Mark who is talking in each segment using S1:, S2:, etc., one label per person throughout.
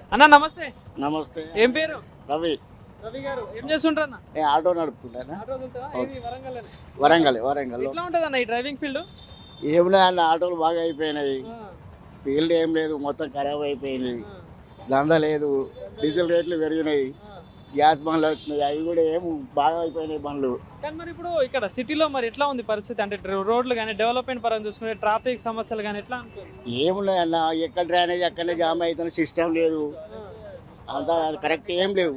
S1: అన్న నమస్తే.
S2: నమస్తే.
S1: ఏం పేరు?
S2: రవి.
S1: రవి గారు ఏం చేస్తుంటారు అన్న?
S2: నేను ఆటో నడుపుతుంటాను.
S1: ఆటో తోలుతావా? ఇది వరంగల్లోనే.
S2: వరంగల్.
S1: ఎట్లా ఉంటది అన్న ఈ డ్రైవింగ్ ఫీల్డ్?
S2: ఏమున్నాయి అన్న, ఆటోలు బాగా అయిపోయినాయి. ఫీల్డ్ ఏం లేదు, మొత్తం ఖరాబ్ అయిపోయింది. దంద లేదు, డీజిల్ రేట్లు పెరిగినాయి, గ్యాస్ బండ్లు వచ్చినాయి, అవి కూడా ఏం బాగా అయిపోయినాయి బండ్లు.
S1: కానీ మరి ఇప్పుడు ఇక్కడ సిటీలో మరి ఎట్లా ఉంది పరిస్థితి? అంటే రోడ్లు కానీ డెవలప్మెంట్ పరంగా చూసుకుంటే ట్రాఫిక్ సమస్యలు కానీ ఎట్లా ఉంటుంది?
S2: ఏమున్నాయి అన్న, ఎక్కడ డ్రైనేజ్ అక్కడనే జామ్ అవుతున్న, సిస్టమ్ లేదు, అంతా కరెక్ట్ ఏం లేవు.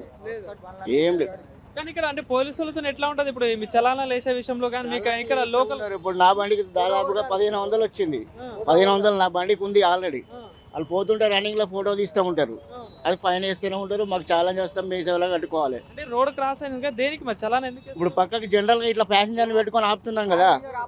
S1: కానీ ఇక్కడ అంటే పోలీసులతో ఎట్లా ఉంటుంది ఇప్పుడు మీ చలానాలు వేసే విషయంలో? కానీ మీకు ఇక్కడ లోకల్
S2: ఇప్పుడు నా బండికి దాదాపుగా 1500 వచ్చింది. 1500 నా బండికి ఉంది ఆల్రెడీ. వాళ్ళు పోతుంటే రన్నింగ్ లో ఫోటో తీస్తూ ఉంటారు, అది ఫైన్ వేస్తూనే ఉంటారు. మాకు ఛాలెంజ్ చేస్తాం, మీ సేవలో కట్టుకోవాలి.
S1: అంటే రోడ్ క్రాస్ అయింది దేనికి మరి చలాన్ ఎందుకు?
S2: ఇప్పుడు పక్కకి జనరల్ గా ఇట్లా ప్యాసింజర్ పెట్టుకొని ఆపుతున్నాం కదా,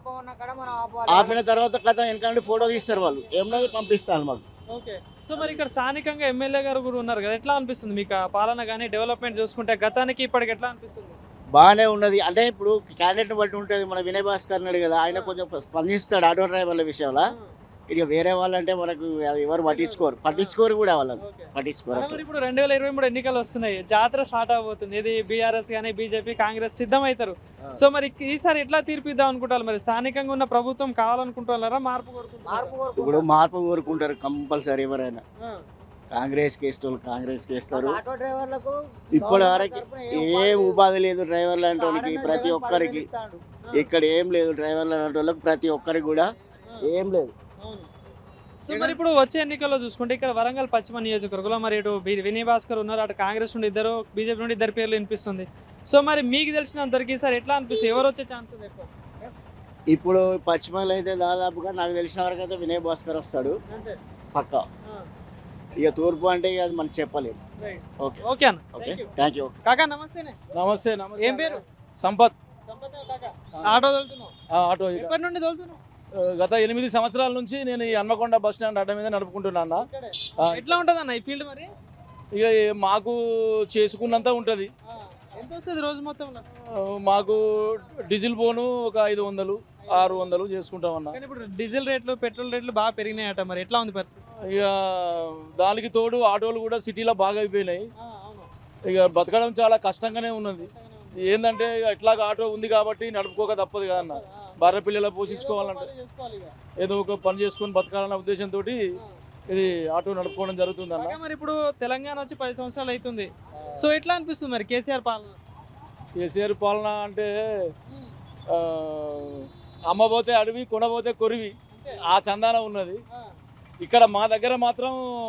S2: ఆపిన తర్వాత కథ వెనకండి ఫోటో తీస్తారు వాళ్ళు, ఏమన్నా పంపిస్తారు మాకు.
S1: ఓకే. సో మరి ఇక్కడ స్థానికంగా ఎమ్మెల్యే గారు కూడా ఉన్నారు కదా, ఎట్లా అనిపిస్తుంది మీకు పాలన కానీ డెవలప్మెంట్ చూసుకుంటే గతానికి ఇప్పటికి ఎట్లా అనిపిస్తుంది?
S2: బాగానే ఉన్నది. అంటే ఇప్పుడు క్యాండిడేట్ బట్టి ఉంటుంది. మన వినయ్ భాస్కర్ అన్నాడు కదా, ఆయన కొంచెం స్పందిస్తాడు ఆటో డ్రైవర్ల విషయంలో. ఇక వేరే వాళ్ళంటే మనకు ఎవరు పట్టించుకోరు కూడా, వాళ్ళని పట్టించుకోరు.
S1: ఇప్పుడు 2023 ఎన్నికలు వస్తున్నాయి, జాతర స్టార్ట్ అవబోతుంది. ఇది బీఆర్ఎస్ కానీ బీజేపీ కాంగ్రెస్ సిద్ధమవుతారు. సో మరి ఈసారి ఎట్లా తీర్పిద్దాం అనుకుంటారు? మరి స్థానికంగా ఉన్న ప్రభుత్వం కావాలనుకుంటున్నారా, మార్పు కోరుకుంటున్నారా?
S2: ఇప్పుడు మార్పు కోరుకుంటారు కంపల్సరీ. ఎవరైనా కాంగ్రెస్ కేస్తారు, కాంగ్రెస్ కేస్తారు. ఇప్పటి వరకు ఏం ఉపాధి లేదు డ్రైవర్లు అంటే వాళ్ళకి, ప్రతి ఒక్కరికి ఇక్కడ ఏం లేదు. డ్రైవర్లు అంటే వాళ్ళకి ప్రతి ఒక్కరికి కూడా ఏం లేదు.
S1: సో మరి ఇప్పుడు వచ్చే ఎన్నికల్లో చూసుకుంటే ఇక్కడ వరంగల్ పశ్చిమ నియోజకవర్గంలో మరి ఇటు వినయ్ భాస్కర్ ఉన్నారు, అటు కాంగ్రెస్ నుండి ఇద్దరు, బీజేపీ నుండి ఇద్దరు పేర్లు వినిపిస్తుంది. సో మరి మీకు తెలిసినంతవరకు సార్ ఎట్లా అనిపిస్తుంది, ఎవరు వచ్చే ఛాన్స్ ఉంది ఎక్కువ?
S2: ఇప్పుడు పశ్చిమలో అయితే దాదాపుగా నాకు తెలిసిన వరకు అయితే వినయ్ భాస్కర్ వస్తాడు పక్క. ఇక తూర్పు అంటే ఇక అది మనం చెప్పలేము. ఓకే
S1: ఓకే అన్న,
S2: థ్యాంక్ యూ.
S1: కాకా నమస్తేనే.
S3: నమస్తే.
S1: ఏం పేరు?
S3: సంపత్.
S1: ఆటో తోలుతున్నావు?
S3: ఆటో
S1: ఎప్పటి నుండి తోలుతున్నావు?
S3: గత 8 సంవత్సరాల నుంచి నేను ఈ హన్మకొండ బస్ స్టాండ్ అడ్డ మీద నడుపుకుంటున్నా.
S1: ఎట్లా ఉంటుంది అన్న ఈ ఫీల్డ్? మరి
S3: ఇక మాకు చేసుకున్నంత ఉంటుంది.
S1: ఎంత వస్తుంది రోజు మొత్తంలో?
S3: మాకు డీజిల్ పోను ఒక 500, 600 చేసుకుంటామన్నా.
S1: ఇప్పుడు డీజిల్ రేట్లు, పెట్రోల్ రేట్లు బాగా పెరిగినాయట, మరి ఎట్లా ఉంది పరిస్థితి?
S3: ఇక దానికి తోడు ఆటోలు కూడా సిటీలో బాగా అయిపోయినాయి. ఇక బతకడం చాలా కష్టంగానే ఉన్నది. ఏంటంటే ఎట్లాగ ఆటో ఉంది కాబట్టి నడుపుకోక తప్పదు కదన్న. భార్య పిల్లలు పోషించుకోవాలంటే ఏదో ఒక పని చేసుకొని బతకాలన్న ఉద్దేశంతో ఇది ఆటో నడుపుకోవడం జరుగుతుంది అన్న.
S1: మరి ఇప్పుడు తెలంగాణ వచ్చి 10 సంవత్సరాలు అవుతుంది. సో ఎట్లా అనిపిస్తుంది మరి కేసీఆర్ పాలన?
S3: కేసీఆర్ పాలన అంటే అమ్మబోతే అడవి, కొనబోతే కొరివి, ఆ చందాన ఉన్నది. ఇక్కడ మా దగ్గర మాత్రం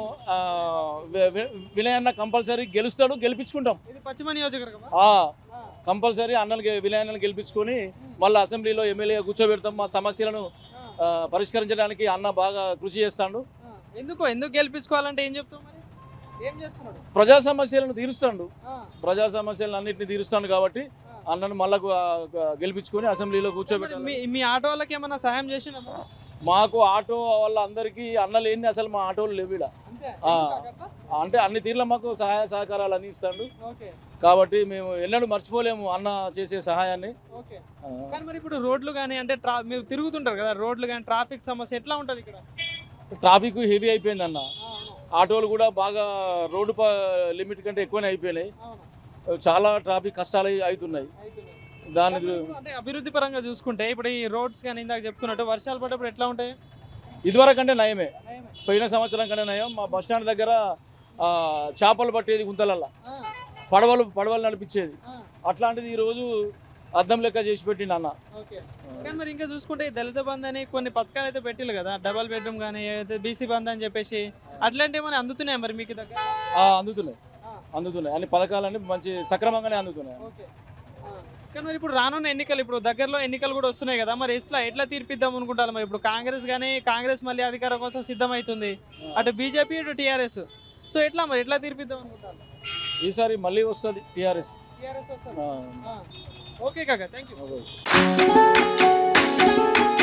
S3: వినయ్ అన్న కంపల్సరీ గెలుస్తాడు, గెలిపించుకుంటాం.
S1: పశ్చిమ నియోజకవర్గం
S3: కంపల్సరీ అన్నకి వినయ్ అన్నని గెలిపించుకొని మళ్ళీ అసెంబ్లీలో ఎమ్మెల్యే కూర్చోబెడతాం. మా సమస్యలను పరిష్కరించడానికి అన్న బాగా కృషి చేస్తాడు.
S1: ఎందుకు గెలిపించుకోవాలంటే ఏం చెప్తాం? మరి ఏం చేస్తున్నాడు?
S3: ప్రజా సమస్యలను తీరుస్తాడు. ప్రజా సమస్యలను అన్నింటినీ తీరుస్తాడు కాబట్టి అన్నను మళ్ళా గెలిపించుకొని అసెంబ్లీలో కూర్చోబెట్టాలి.
S1: మీ ఆటో వాళ్ళకి ఏమన్నా సాయం చేసినా?
S3: మాకు ఆటో వాళ్ళ అందరికీ అన్న లేని అసలు మా ఆటోలు లేవు ఈడ. అంటే అన్ని తీర్ల మాకు సహాయ సహకారాలు అందిస్తాడు కాబట్టి మేము ఎన్నడూ మర్చిపోలేము అన్న చేసే సహాయాన్ని.
S1: కానీ మరి ఇప్పుడు రోడ్లు కానీ అంటే మీరు తిరుగుతుంటారు కదా, రోడ్లు కానీ ట్రాఫిక్ సమస్య ఎట్లా ఉంటుంది ఇక్కడ?
S3: ట్రాఫిక్ హెవీ అయిపోయింది అన్న. ఆటోలు కూడా బాగా రోడ్డు లిమిట్ కంటే ఎక్కువనే అయిపోయినాయి. చాలా ట్రాఫిక్ కష్టాలు అవుతున్నాయి. దాని
S1: అంటే అభివృద్ధి పరంగా చూసుకుంటే ఇప్పుడు ఈ రోడ్స్ కానీ ఇందాక చెప్పుకున్నట్టు వర్షాలు పడ్డప్పుడు ఎట్లా ఉంటాయి?
S3: ఇదివరకు అంటే నయమే, పోయిన సంవత్సరం కంటే నయం. మా బస్ స్టాండ్ దగ్గర చేపలు పట్టేది గుంతలల్లా, పడవలు నడిపించేది. అట్లాంటిది ఈరోజు అద్దం లెక్క చేసి పెట్టిండు అన్న.
S1: కానీ మరి ఇంకా చూసుకుంటే దళిత బంధు అని కొన్ని పథకాలు అయితే పెట్టిల్లు కదా, డబల్ బెడ్రూమ్ కానీ బీసీ బంధు అని చెప్పేసి, అట్లాంటివి ఏమైనా అందుతున్నాయి మరి మీకు దగ్గర?
S3: అందుతున్నాయి అన్ని పథకాలన్నీ మంచి సక్రమంగానే అందుతున్నాయి.
S1: కానీ మరి ఇప్పుడు రానున్న ఎన్నికలు, ఇప్పుడు దగ్గరలో ఎన్నికలు కూడా వస్తున్నాయి కదా, మరి ఎట్లా తీర్పిద్దాం అనుకుంటారు? మరి ఇప్పుడు కాంగ్రెస్ మళ్ళీ అధికారం కోసం సిద్ధమవుతుంది, అటు బీజేపీ ఇటు టీఆర్ఎస్. సో ఎట్లా తీర్పిద్దాం అనుకుంటారు?
S3: ఈసారి మళ్ళీ వస్తుంది టీఆర్ఎస్.
S1: ఓకే కాకా, థ్యాంక్ యూ.